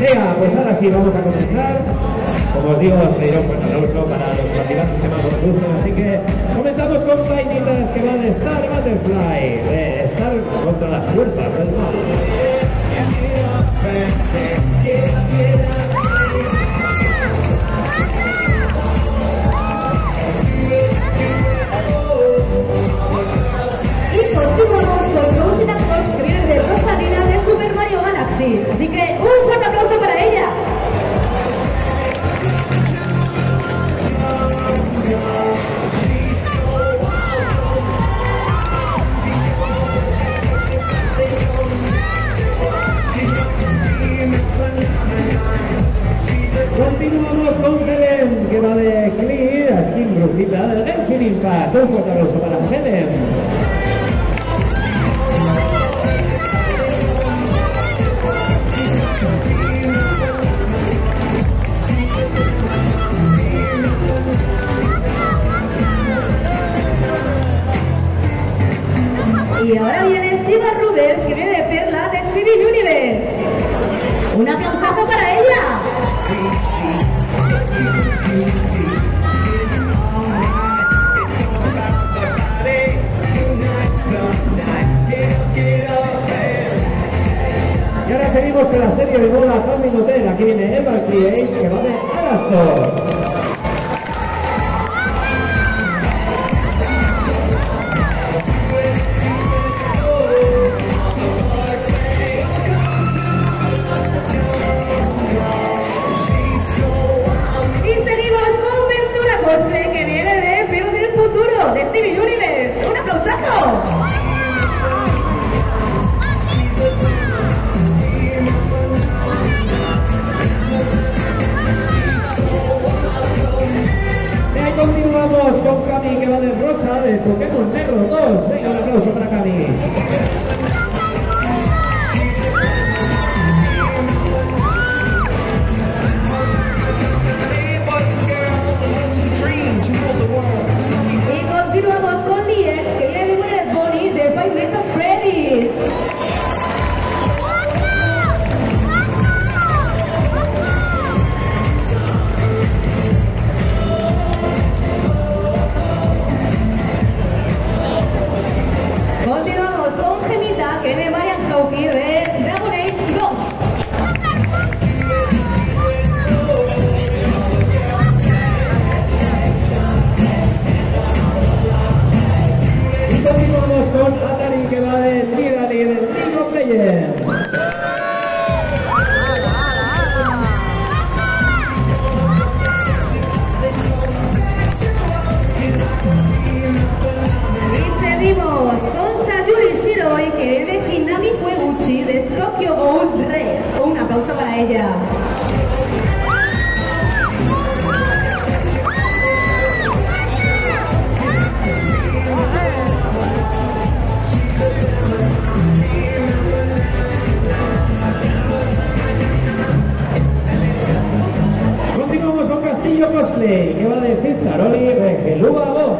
Venga, pues ahora sí vamos a comenzar. Como os digo, os pediré un fuerte aplauso para los participantes que más os gusten. Así que comenzamos con Painitas, que va de Star Butterfly, de Star contra las fuerzas del mal. Y continuamos con Rosie Actors, que viene de Rosalina de Super Mario Galaxy. Así que un fuerte aplauso para ella. Continuamos con Helen, que va de Clear a Skin Brujita del Genshin Impact. Un fuerte aplauso para Helen. Y ahora viene Shiva Ruders, que viene de Perla de Steven Universe. Un aplausazo para ella. Y ahora seguimos con la serie de moda Family Hotel. Aquí viene Eva Creates, que va de Arastor. De Steven Universe. ¡Un aplausazo! Y ahí continuamos con Cami, que va de Rosa de Pokémon Negro 2. Venga, un aplauso para Cami. Y continuamos con Liex, que viene de Bullet Bunny de Five Nights at Freddy's. Continuamos con Gemita, que viene de Marian Hawkey de Dragon Age 2. Continuamos con Atari, que va de Nidali del League of Legends. Y seguimos con Sayuri Shiroi, que viene de Hinami Fueguchi de Tokyo Ghoul Red. Un aplauso para ella. Continuamos con Castillo Cosplay, que va de Pizzaroli de Gelúa 2.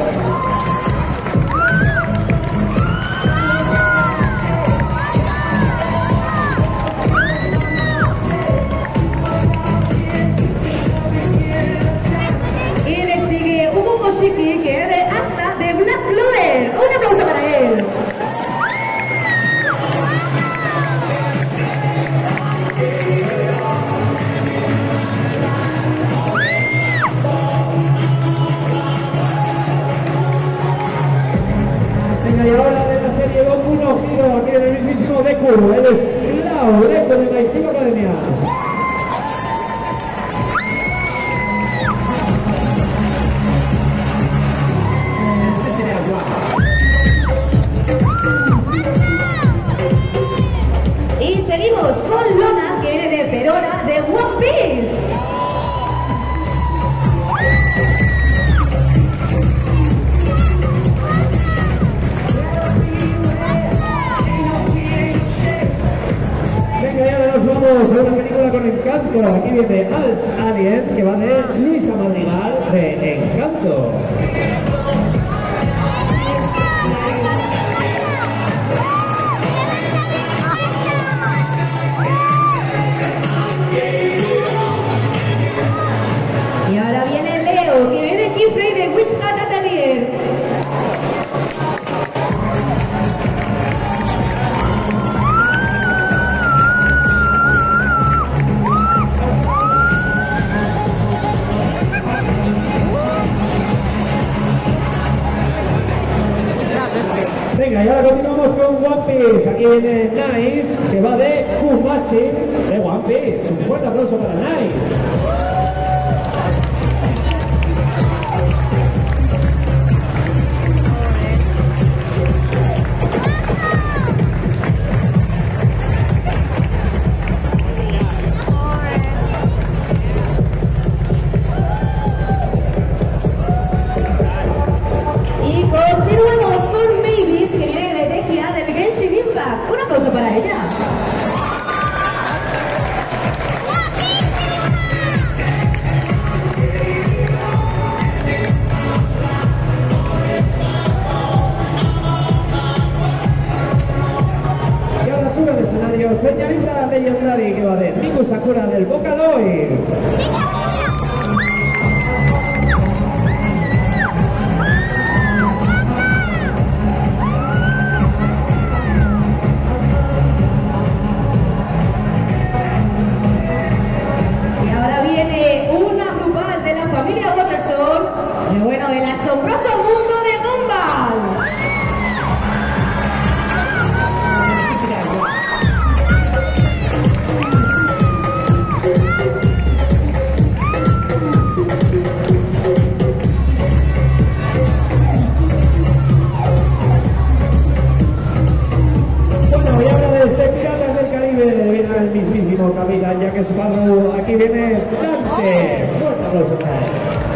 Y le sigue Hugo Moshiki, que es de Asta de Black Clover. Un aplauso para él. Venga, y ahora de la serie Goku no Hero, aquí en el mismísimo Deku, él es Clau, Deku de My Hero Academia. Y seguimos con Lona, que viene de Perona de One Piece. Venga, y ahora nos vamos a una película con Encanto. Aquí viene Als Alien, que va de Luisa Madrigal de Encanto. viene Nice, que va de Kumachi de One Piece. Un fuerte aplauso para Nice. Y continuamos con Mavis, que viene de Dejia del Genshin Impact. Un aplauso para ella. Y ahora sube al escenario señorita Legendary, que va de Miku Sakura del Vocaloid. Y ahora viene una grupal de la familia Watterson, y bueno, del asombroso mundo de Gumball. Bueno, y ahora desde Piratas del Caribe viene el mismísimo capitán Jack Sparrow. Aquí viene Dante. Fuerte aplauso para él.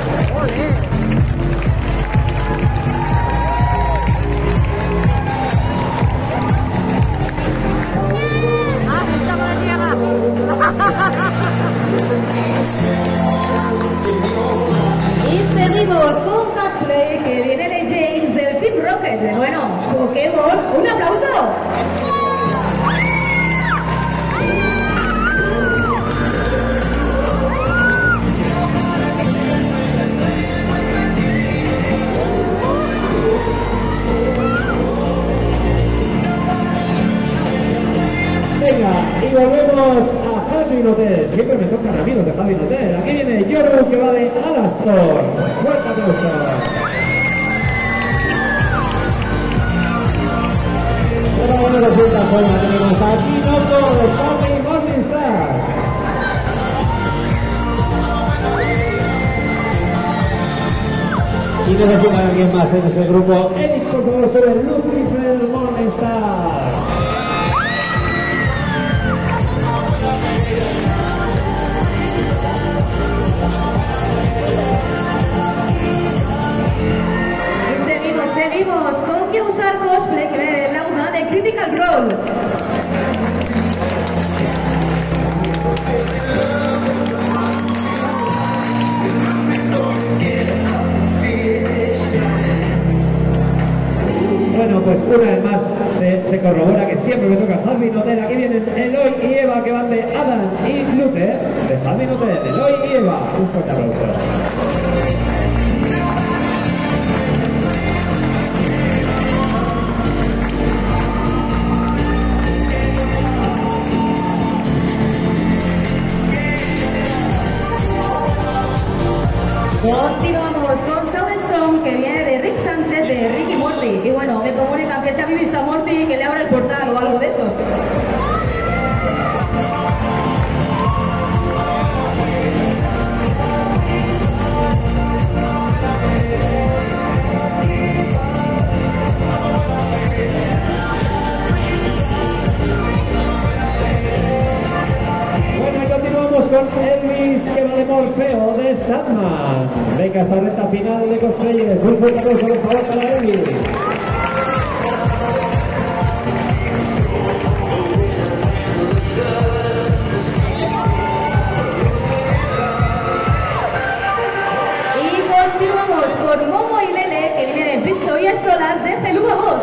Y seguimos con cosplay que viene de James del Team Rocket. Bueno, Pokémon, un aplauso. Venga, y volvemos a Hardin Hotel. Siempre me tocan amigos de Hardin Hotel. Aquí viene Yoru, que va de Alastor. Fuerte aplauso. Pero bueno, resulta solo tenemos a Kinoko de Charlie Morningstar. Y necesitan a alguien más en ese grupo. Eric, por favor, sobre Lucifer Morningstar. Seguimos con que usar cosplay que viene de Launa de Critical Role. Bueno, pues una vez más se corrobora que siempre me toca Hardin Hotel. Aquí vienen Eloy y Eva, que van de Adam y Luther de Hardin Hotel. Eloy y Eva, un fuerte aplauso. Continuamos con Soul Song que viene de Rick Sánchez de Rick y Morty. Y bueno, me comunican que se ha visto a Morty que le abra el portal o algo de eso. Bueno, y continuamos con Elvis, que va de Morfeo de Sandman. Venga, esta recta final de cosplayers. Un fuerte aplauso, por favor, para Elvis. Y continuamos con Momo y Lele que viene de Pizzo y Estolas de Celuba Boss.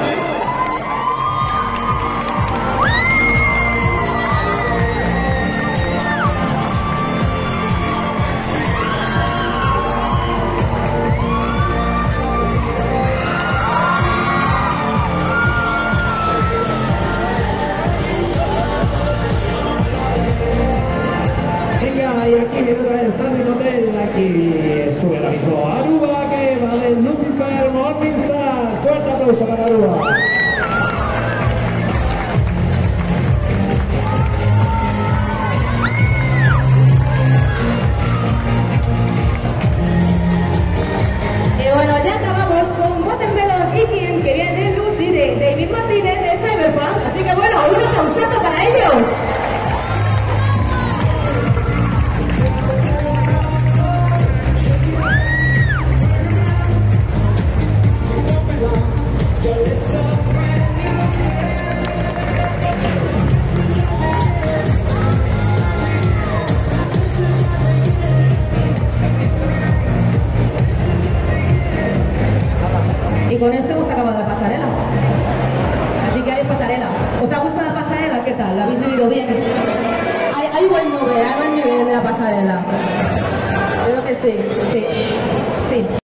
Venga, y aquí viene otra vez el Hardin Hotel. Aquí sube ahora mismo Aruba, que va de Lucifer Morningstar. Fuerte aplauso para Aruba. ¿Os ha gustado la pasarela? ¿Qué tal? ¿La habéis vivido bien? Hay buen nivel de la pasarela. Creo que sí, sí, sí.